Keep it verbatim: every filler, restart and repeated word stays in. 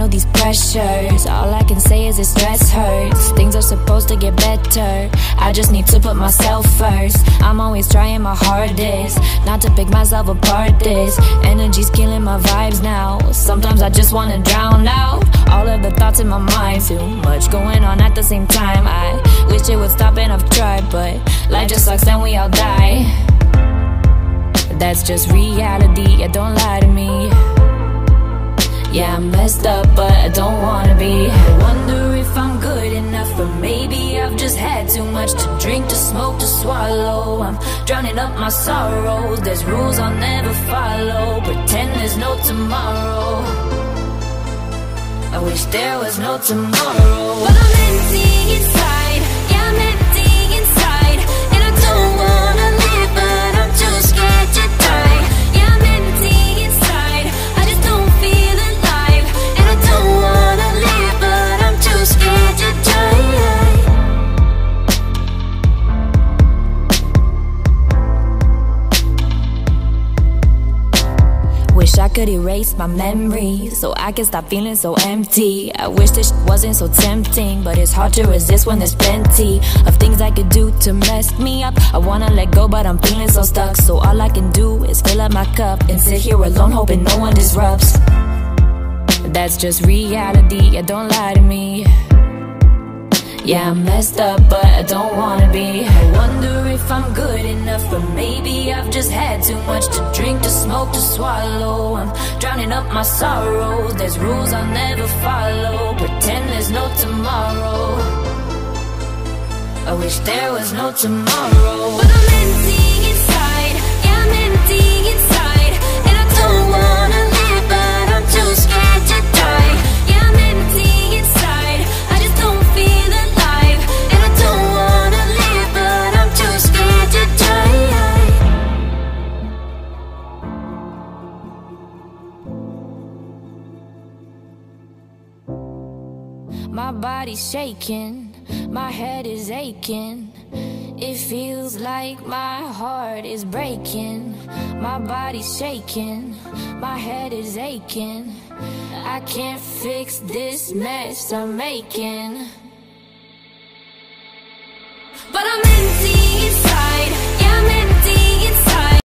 handle these pressures. All I can say is this stress hurts. Things are supposed to get better, I just need to put myself first. I'm always trying my hardest not to pick myself apart. This energy's killing my vibes now. Sometimes I just wanna drown out all of the thoughts in my mind. Too much going on at the same time. I wish it would stop and I've tried, but life just sucks and we all die. That's just reality, yeah, don't lie to me. Yeah, I'm messed up, but I don't wanna be. I wonder if I'm good enough, or maybe I've just had too much to drink, to smoke, to swallow. I'm drowning up my sorrows. There's rules I'll never follow. Pretend there's no tomorrow. I wish there was no tomorrow. But I'm empty inside. Yeah, I'm empty inside. And I don't wanna live, but I'm too scared to die. Yeah, I'm empty inside. I just don't feel alive. And I don't wanna live, but I'm too scared to die. Wish I could erase my memories so I can stop feeling so empty. I wish this shit wasn't so tempting, but it's hard to resist when there's plenty of things I could do to mess me up. I wanna let go, but I'm feeling so stuck. So all I can do is fill up my cup and sit here alone, hoping no one disrupts. That's just reality, yeah, don't lie to me. Yeah, I'm messed up, but I don't wanna be. I wonder if I'm good enough, or maybe I've just had too much to drink, to smoke, to swallow. I'm drowning up my sorrows. There's rules I'll never follow. Pretend there's no tomorrow. I wish there was no tomorrow. But I'm empty inside. Yeah, I'm empty inside. And I don't wanna live, but I'm too scared to die. Yeah, I'm empty inside. I just don't feel alive. And I don't wanna live, but I'm too scared to die. My body's shaking, my head is aching. It feels like my heart is breaking. My body's shaking, my head is aching. I can't fix this mess I'm making. But I'm